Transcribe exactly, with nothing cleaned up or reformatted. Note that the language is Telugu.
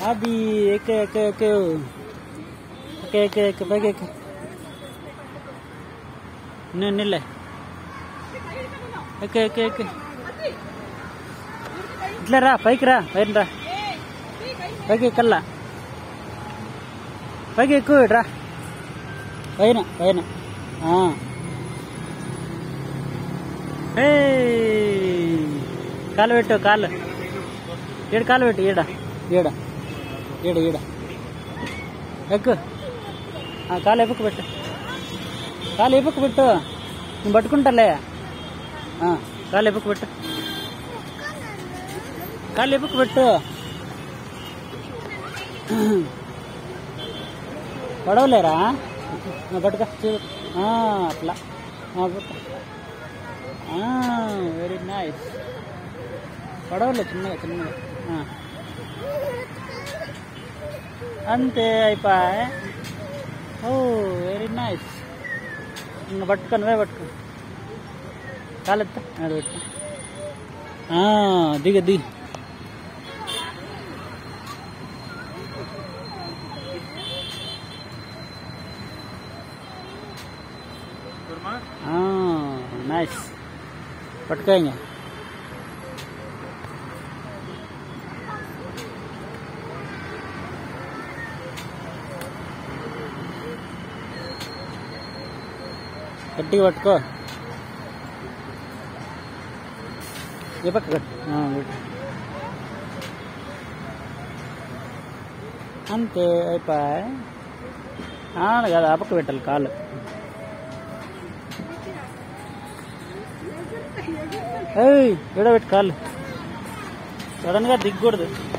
అది ఎక్కే ఎక్కే ఎక్కే ఎక్కే ఎక్కే ఎక్కే పైకి ఎక్కే నేను నిల్లే ఎక్కే ఎక్కే ఎక్కే ఇట్లా రా పైకి రా పైన రా పైకి ఎక్కల్లా పైకి ఎక్కువ రా పైన పైన కాలు పెట్టు కాలు ఈడ కాలు పెట్టు ఈడ ఈడ ఈడ ఈడ ఎక్కు కాలు ఎప్పుకు పెట్టు కాలు ఎప్పుకు పెట్టు నేను పట్టుకుంటాలే కాలు ఎప్పుకు పెట్టు కాలు ఎప్పుకు పెట్టు పడవలేరా పట్టుక అట్లా వెరీ నైస్ పడవలే చిన్నగా చిన్నగా అంతే అయిపోయి ఓ వెరీ నైస్ ఇంకా పట్టుకో నువ్వే పట్టుకో కాలెత్తా అది పెట్టు దిగ దిగ నైస్ పట్టుకో ఇంకా గట్టిగా పట్టుకో ఏ పక్క కట్టు అంతే అయిపోయి కాదు ఆ పక్క పెట్టాలి కాళ్ళు ఏయ్ విడబెట్టు కాళ్ళు సడన్గా దిగకూడదు.